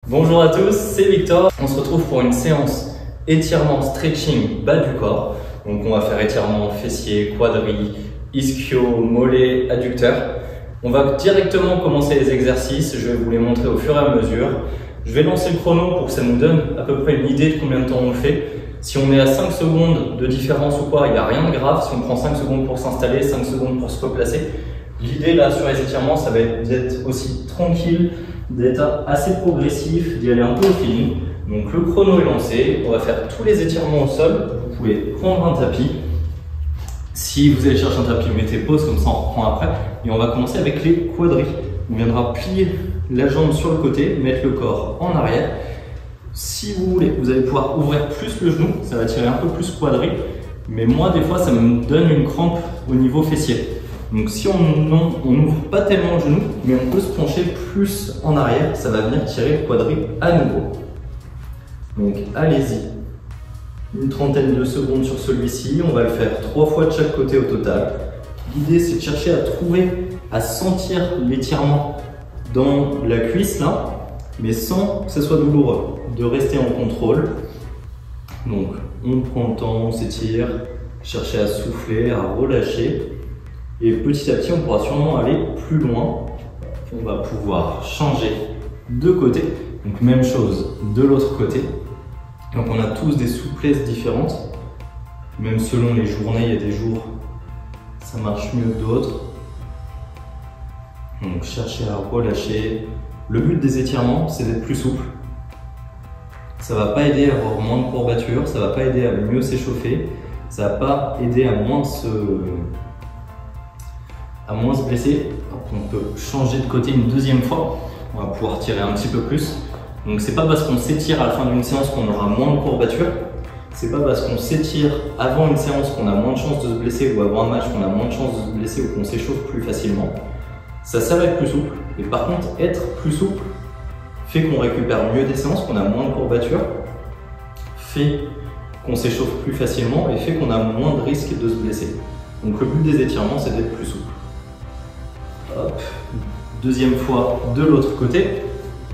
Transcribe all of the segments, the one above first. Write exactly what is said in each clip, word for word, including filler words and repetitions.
Bonjour à tous, c'est Victor. On se retrouve pour une séance étirement stretching bas du corps. Donc on va faire étirement fessier, quadri, ischio, mollet, adducteur. On va directement commencer les exercices, je vais vous les montrer au fur et à mesure. Je vais lancer le chrono pour que ça nous donne à peu près une idée de combien de temps on le fait. Si on est à cinq secondes de différence ou quoi, il n'y a rien de grave. Si on prend cinq secondes pour s'installer, cinq secondes pour se replacer. L'idée là sur les étirements, ça va être d'être aussi tranquille, d'être assez progressif, d'y aller un peu au feeling. Donc le chrono est lancé, on va faire tous les étirements au sol. Vous pouvez prendre un tapis. Si vous allez chercher un tapis, mettez pause, comme ça on reprend après. Et on va commencer avec les quadris. On viendra plier la jambe sur le côté, mettre le corps en arrière. Si vous voulez, vous allez pouvoir ouvrir plus le genou, ça va tirer un peu plus quadri. Mais moi, des fois, ça me donne une crampe au niveau fessier. Donc si on n'ouvre pas tellement le genou, mais on peut se pencher plus en arrière, ça va venir tirer le quadri à nouveau. Donc allez-y, une trentaine de secondes sur celui-ci, on va le faire trois fois de chaque côté au total. L'idée c'est de chercher à trouver, à sentir l'étirement dans la cuisse là, mais sans que ce soit douloureux, de rester en contrôle. Donc on prend le temps, on s'étire, chercher à souffler, à relâcher. Et petit à petit, on pourra sûrement aller plus loin. On va pouvoir changer de côté. Donc même chose de l'autre côté. Donc on a tous des souplesses différentes. Même selon les journées, il y a des jours, ça marche mieux que d'autres. Donc chercher à relâcher. Le but des étirements, c'est d'être plus souple. Ça ne va pas aider à avoir moins de courbatures, ça ne va pas aider à mieux s'échauffer, ça ne va pas aider à moins se... à moins se blesser. On peut changer de côté une deuxième fois, on va pouvoir tirer un petit peu plus. Donc c'est pas parce qu'on s'étire à la fin d'une séance qu'on aura moins de courbatures, c'est pas parce qu'on s'étire avant une séance qu'on a moins de chances de se blesser ou avant un match qu'on a moins de chances de se blesser ou qu'on s'échauffe plus facilement. Ça, ça va être plus souple, et par contre être plus souple fait qu'on récupère mieux des séances, qu'on a moins de courbatures, fait qu'on s'échauffe plus facilement et fait qu'on a moins de risques de se blesser. Donc le but des étirements, c'est d'être plus souple. Hop. Deuxième fois de l'autre côté.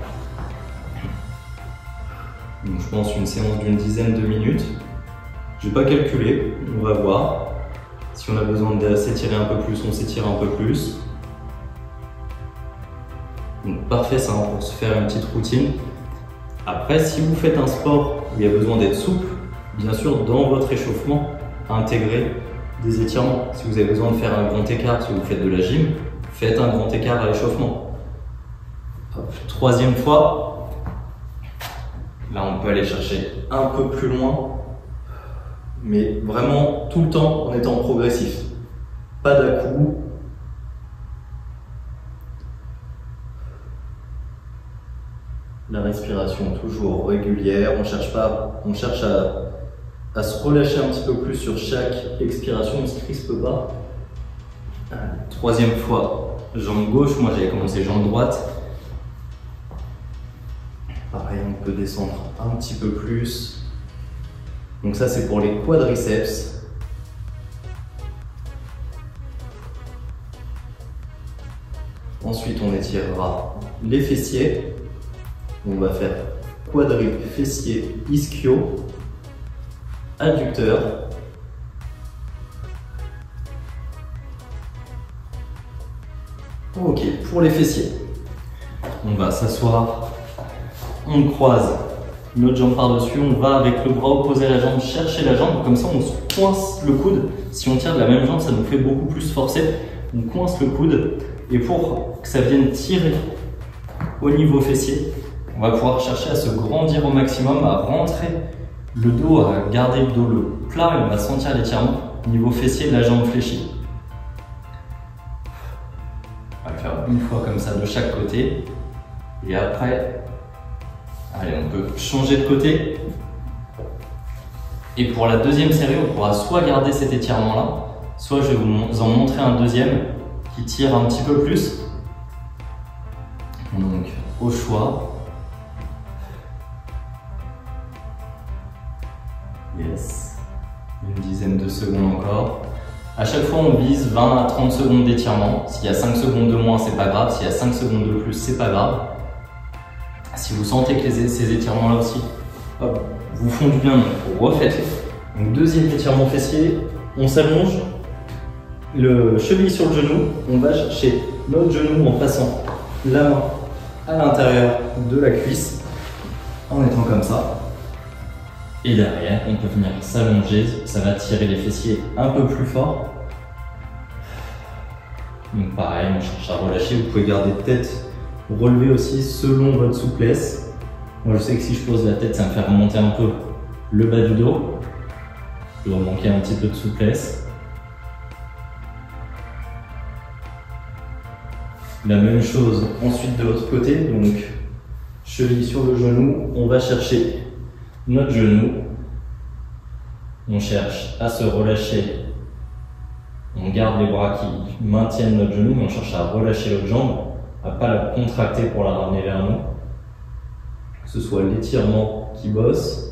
Donc, je pense une séance d'une dizaine de minutes. Je ne vais pas calculer, on va voir. Si on a besoin de s'étirer un peu plus, on s'étire un peu plus. Donc parfait ça pour se faire une petite routine. Après, si vous faites un sport où il y a besoin d'être souple, bien sûr dans votre échauffement, intégrez des étirements. Si vous avez besoin de faire un grand écart, si vous faites de la gym, faites un grand écart à l'échauffement. Troisième fois, là on peut aller chercher un peu plus loin, mais vraiment tout le temps en étant progressif. Pas d'à-coup. La respiration toujours régulière, on cherche pas, on cherche à, à se relâcher un petit peu plus sur chaque expiration, on ne se crispe pas. Troisième fois, jambe gauche, moi j'avais commencé jambe droite. Pareil, on peut descendre un petit peu plus. Donc ça c'est pour les quadriceps. Ensuite on étirera les fessiers. On va faire quadri, fessier, ischio, adducteur. Ok, pour les fessiers, on va s'asseoir, on croise notre jambe par-dessus, on va avec le bras opposé à la jambe chercher la jambe, comme ça on se coince le coude. Si on tire de la même jambe, ça nous fait beaucoup plus forcer. On coince le coude et pour que ça vienne tirer au niveau fessier, on va pouvoir chercher à se grandir au maximum, à rentrer le dos, à garder le dos le plat et on va sentir l'étirement au niveau fessier de la jambe fléchie. On va le faire une fois comme ça de chaque côté et après, allez, on peut changer de côté. Et pour la deuxième série, on pourra soit garder cet étirement là, soit je vais vous en montrer un deuxième qui tire un petit peu plus. Donc au choix. Yes. Une dizaine de secondes encore. À chaque fois, on vise vingt à trente secondes d'étirement. S'il y a cinq secondes de moins, c'est pas grave. S'il y a cinq secondes de plus, c'est pas grave. Si vous sentez que les, ces étirements là aussi hop, vous font du bien, donc vous refaites. Donc deuxième étirement fessier, on s'allonge, le cheville sur le genou, on va chercher notre genou en passant la main à l'intérieur de la cuisse, en étant comme ça. Et derrière, on peut venir s'allonger, ça va tirer les fessiers un peu plus fort. Donc pareil, on cherche à relâcher, vous pouvez garder tête relevée aussi selon votre souplesse. Moi je sais que si je pose la tête, ça me fait remonter un peu le bas du dos. Je dois manquer un petit peu de souplesse. La même chose ensuite de l'autre côté, donc cheville sur le genou, on va chercher notre genou, on cherche à se relâcher, on garde les bras qui maintiennent notre genou, mais on cherche à relâcher l'autre jambe, à ne pas la contracter pour la ramener vers nous, que ce soit l'étirement qui bosse,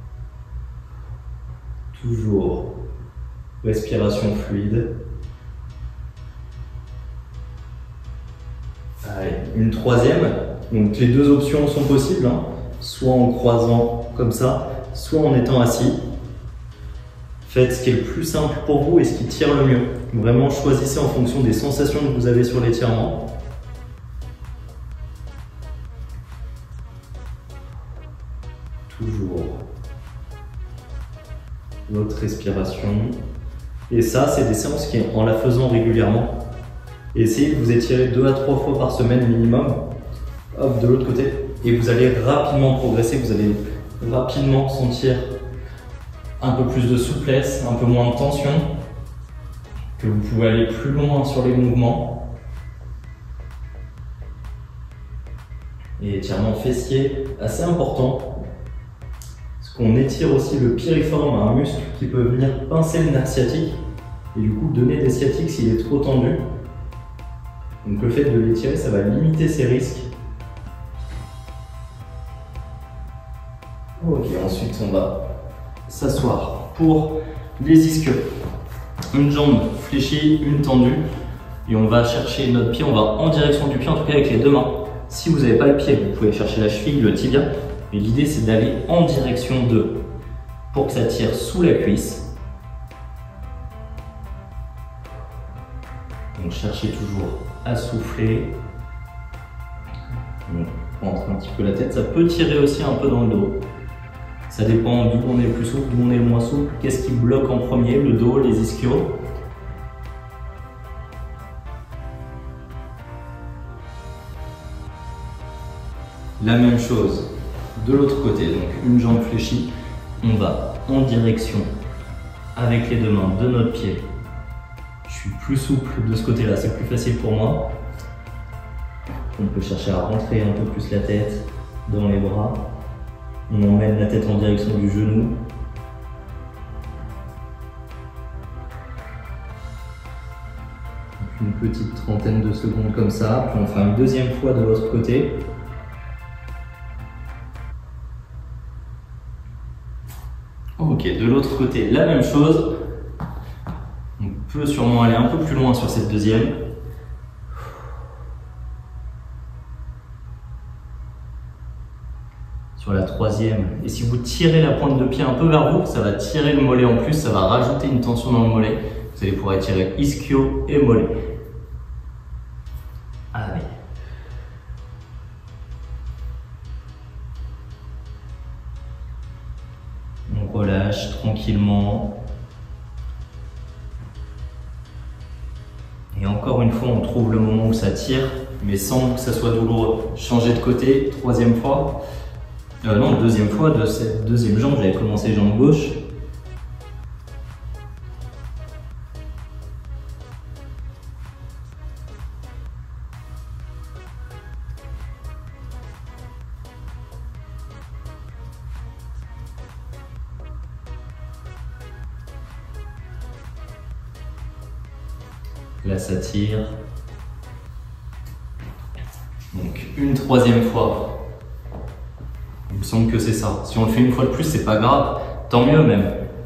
toujours respiration fluide. Allez, une troisième, donc les deux options sont possibles, hein. Soit en croisant comme ça, soit en étant assis. Faites ce qui est le plus simple pour vous et ce qui tire le mieux. Vraiment choisissez en fonction des sensations que vous avez sur l'étirement. Toujours votre respiration. Et ça, c'est des séances qui, en la faisant régulièrement, essayez de vous étirer deux à trois fois par semaine minimum. Hop, de l'autre côté. Et vous allez rapidement progresser, vous allez rapidement sentir un peu plus de souplesse, un peu moins de tension, que vous pouvez aller plus loin sur les mouvements. Et étirement fessier, assez important, parce qu'on étire aussi le piriforme, un muscle qui peut venir pincer le nerf sciatique, et du coup donner des sciatiques s'il est trop tendu. Donc le fait de l'étirer, ça va limiter ces risques. Ok, ensuite on va s'asseoir pour les ischios. Une jambe fléchie, une tendue. Et on va chercher notre pied, on va en direction du pied, en tout cas avec les deux mains. Si vous n'avez pas le pied, vous pouvez chercher la cheville, le tibia. Mais l'idée c'est d'aller en direction d'eux pour que ça tire sous la cuisse. Donc cherchez toujours à souffler. On rentre un petit peu la tête, ça peut tirer aussi un peu dans le dos. Ça dépend d'où on est le plus souple, d'où on est le moins souple. Qu'est-ce qui bloque en premier, le dos, les ischios. La même chose de l'autre côté, donc une jambe fléchie. On va en direction avec les deux mains de notre pied. Je suis plus souple de ce côté-là, c'est plus facile pour moi. On peut chercher à rentrer un peu plus la tête dans les bras. On emmène la tête en direction du genou. Une petite trentaine de secondes comme ça. Puis on fera une deuxième fois de l'autre côté. Ok, de l'autre côté, la même chose. On peut sûrement aller un peu plus loin sur cette deuxième. Sur la troisième, et si vous tirez la pointe de pied un peu vers vous, ça va tirer le mollet en plus, ça va rajouter une tension dans le mollet. Vous allez pouvoir étirer ischio et mollet. Allez. On relâche tranquillement. Et encore une fois, on trouve le moment où ça tire, mais sans que ça soit douloureux. Changer de côté, troisième fois. Euh, non, deuxième fois de cette deuxième jambe, j'avais commencé jambe gauche. Là, ça tire. Donc, une troisième fois. Il me semble que c'est ça. Si on le fait une fois de plus, c'est pas grave. Tant mieux même.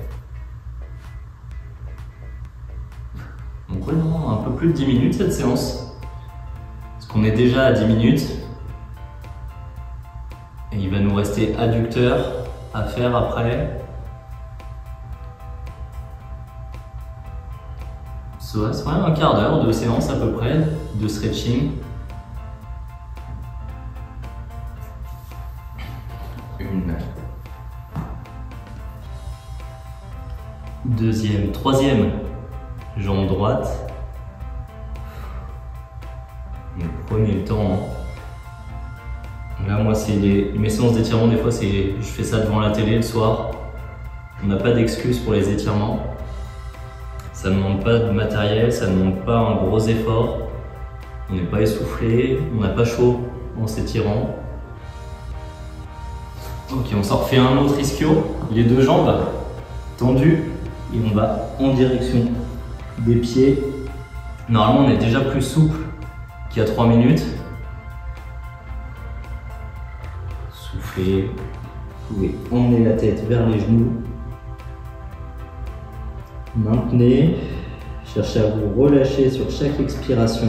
Donc, vraiment un peu plus de dix minutes cette séance. Parce qu'on est déjà à dix minutes. nous restait adducteur à faire après. Ça serait un quart d'heure de séance à peu près de stretching. Une. Deuxième, troisième, jambe droite. Donc, prenez le temps. Hein. Là, moi, c'est les... mes séances d'étirement, des fois, c'est je fais ça devant la télé le soir. On n'a pas d'excuses pour les étirements. Ça ne demande pas de matériel, ça ne demande pas un gros effort. On n'est pas essoufflé, on n'a pas chaud en s'étirant. Ok, on s'en refait un autre ischio. Les deux jambes tendues et on va en direction des pieds. Normalement, on est déjà plus souple qu'il y a trois minutes. Soufflez, vous pouvez emmener la tête vers les genoux. Maintenez, cherchez à vous relâcher sur chaque expiration.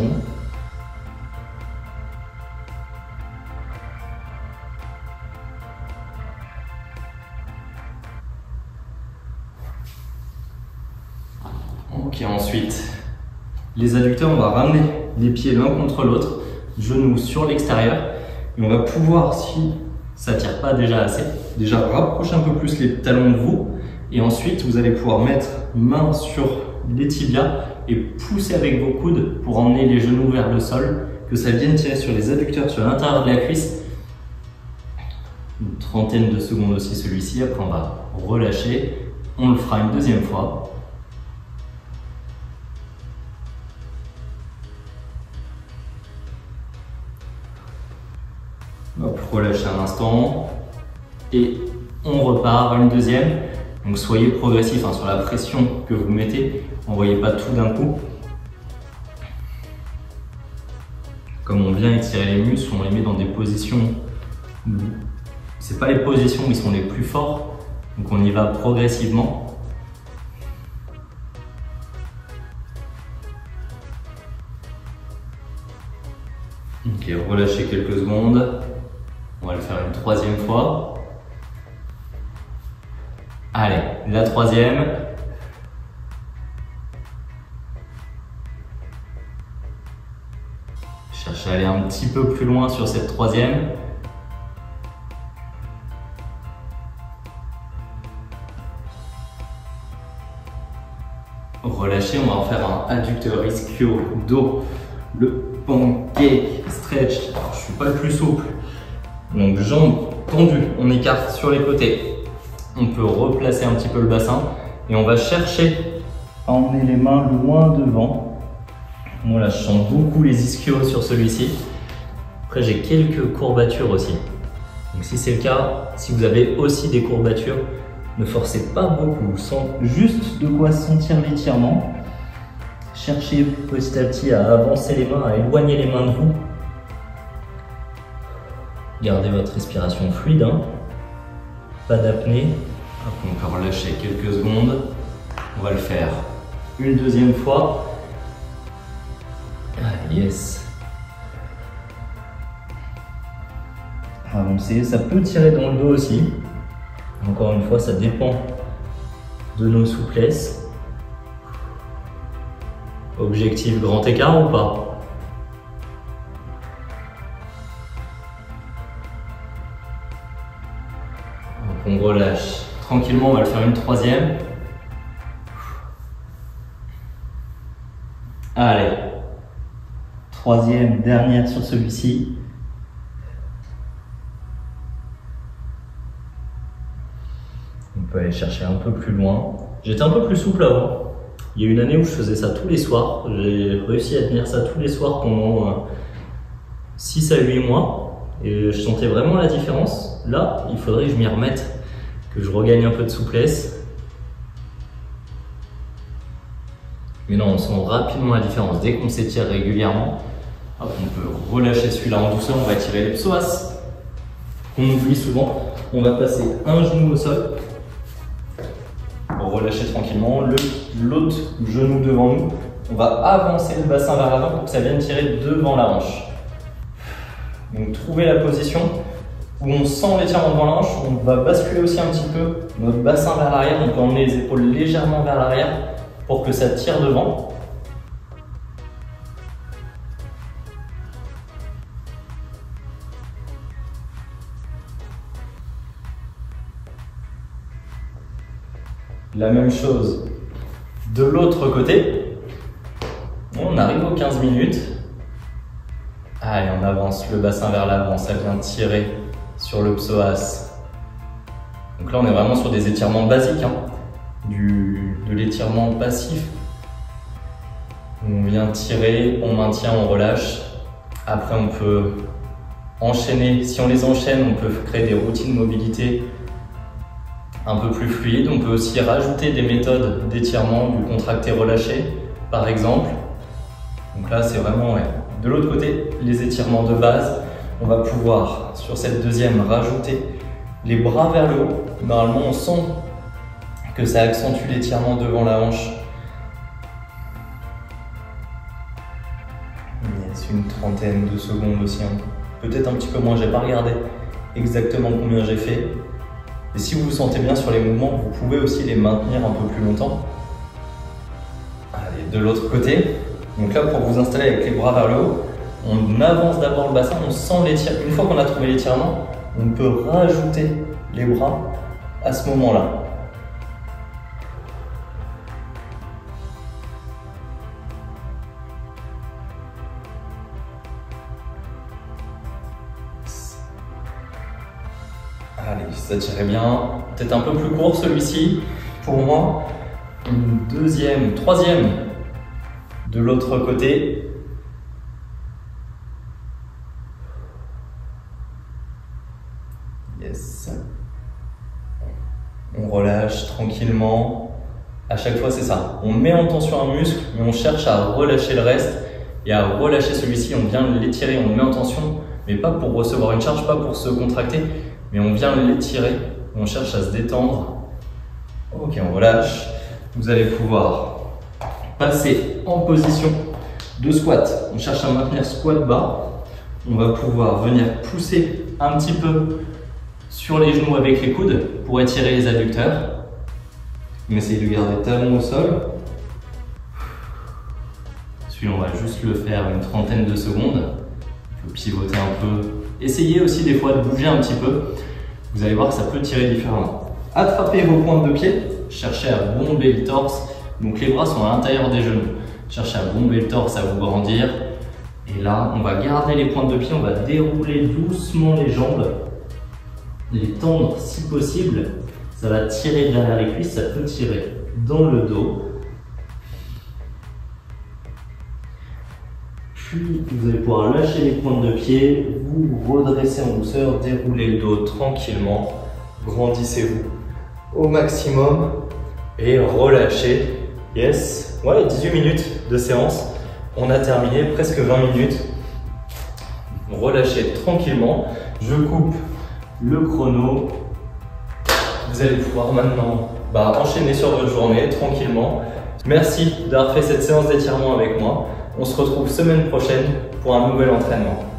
Ok, ensuite, les adducteurs, on va ramener les pieds l'un contre l'autre, genoux sur l'extérieur, et on va pouvoir, si ça ne tire pas déjà assez, déjà rapprocher un peu plus les talons de vous. Et ensuite, vous allez pouvoir mettre main sur les tibias et pousser avec vos coudes pour emmener les genoux vers le sol, que ça vienne tirer sur les adducteurs sur l'intérieur de la cuisse. Une trentaine de secondes aussi celui-ci, après on va relâcher. On le fera une deuxième fois. Hop, relâchez un instant et on repart une deuxième. Donc soyez progressif hein, sur la pression que vous mettez, n'envoyez pas tout d'un coup. Comme on vient étirer les muscles, on les met dans des positions où c'est pas les positions où ils sont les plus forts, donc on y va progressivement. Ok, relâchez quelques secondes. On va le faire une troisième fois. Allez, la troisième. Cherchez à aller un petit peu plus loin sur cette troisième. Relâchez, on va en faire un adducteur ischio dos, le pancake stretch. Alors, je ne suis pas le plus souple. Donc jambes tendues, on écarte sur les côtés. On peut replacer un petit peu le bassin et on va chercher à emmener les mains loin devant. Moi là, je sens beaucoup les ischios sur celui-ci. Après, j'ai quelques courbatures aussi. Donc si c'est le cas, si vous avez aussi des courbatures, ne forcez pas beaucoup. Sans juste de quoi sentir l'étirement. Cherchez petit à petit à avancer les mains, à éloigner les mains de vous. Gardez votre respiration fluide. Hein. Pas d'apnée. On peut relâcher quelques secondes. On va le faire une deuxième fois. Ah, yes. Avancez. Ça peut tirer dans le dos aussi. Encore une fois, ça dépend de nos souplesses. Objectif grand écart ou pas? On relâche tranquillement, on va le faire une troisième. Allez, troisième, dernière sur celui-ci. On peut aller chercher un peu plus loin. J'étais un peu plus souple avant. Il y a une année où je faisais ça tous les soirs. J'ai réussi à tenir ça tous les soirs pendant six à huit mois. Et je sentais vraiment la différence. Là, il faudrait que je m'y remette, que je regagne un peu de souplesse. Mais non, on sent rapidement la différence. Dès qu'on s'étire régulièrement, hop, on peut relâcher celui-là en douceur. On va tirer les psoas, qu'on oublie souvent. On va passer un genou au sol. Pour relâcher tranquillement. L'autre genou devant nous. On va avancer le bassin vers l'avant pour que ça vienne tirer devant la hanche. Donc trouvez la position où on sent l'étirement devant la hanche, on va basculer aussi un petit peu notre bassin vers l'arrière, on peut emmener les épaules légèrement vers l'arrière pour que ça tire devant. La même chose de l'autre côté. On arrive aux quinze minutes. Allez, on avance le bassin vers l'avant, ça vient tirer sur le psoas. Donc là, on est vraiment sur des étirements basiques, hein, du, de l'étirement passif. On vient tirer, on maintient, on relâche. Après, on peut enchaîner. Si on les enchaîne, on peut créer des routines de mobilité un peu plus fluides. On peut aussi rajouter des méthodes d'étirement, du contracté-relâché, par exemple. Donc là, c'est vraiment, ouais. De l'autre côté, les étirements de base. On va pouvoir, sur cette deuxième, rajouter les bras vers le haut. Normalement, on sent que ça accentue l'étirement devant la hanche. C'est une trentaine de secondes aussi. Hein. Peut-être un petit peu moins, j'ai pas regardé exactement combien j'ai fait. Et si vous vous sentez bien sur les mouvements, vous pouvez aussi les maintenir un peu plus longtemps. Allez, de l'autre côté. Donc là, pour vous installer avec les bras vers le haut, on avance d'abord le bassin, on sent l'étirement. Une fois qu'on a trouvé l'étirement, on peut rajouter les bras à ce moment-là. Allez, ça tirait bien. Peut-être un peu plus court celui-ci pour moi. Une deuxième, troisième de l'autre côté. Yes. On relâche tranquillement. À chaque fois, c'est ça. On met en tension un muscle, mais on cherche à relâcher le reste. Et à relâcher celui-ci, on vient l'étirer, on le met en tension, mais pas pour recevoir une charge, pas pour se contracter, mais on vient l'étirer. On cherche à se détendre. Ok, on relâche. Vous allez pouvoir passer en position de squat. On cherche à maintenir squat bas. On va pouvoir venir pousser un petit peu sur les genoux avec les coudes pour étirer les adducteurs. On essaye de garder le talon au sol. Celui-là, on va juste le faire une trentaine de secondes. Il faut pivoter un peu. Essayez aussi des fois de bouger un petit peu. Vous allez voir que ça peut tirer différemment. Attrapez vos pointes de pied. Cherchez à bomber le torse. Donc les bras sont à l'intérieur des genoux. Cherchez à bomber le torse, à vous grandir. Et là, on va garder les pointes de pied. On va dérouler doucement les jambes. Les tendre si possible. Ça va tirer derrière les cuisses. Ça peut tirer dans le dos. Puis, vous allez pouvoir lâcher les pointes de pied, vous redresser en douceur, dérouler le dos tranquillement, grandissez-vous au maximum et relâchez. Yes, ouais, dix-huit minutes de séance, on a terminé, presque vingt minutes. Relâchez tranquillement, je coupe le chrono. Vous allez pouvoir maintenant bah, enchaîner sur votre journée tranquillement. Merci d'avoir fait cette séance d'étirement avec moi. On se retrouve semaine prochaine pour un nouvel entraînement.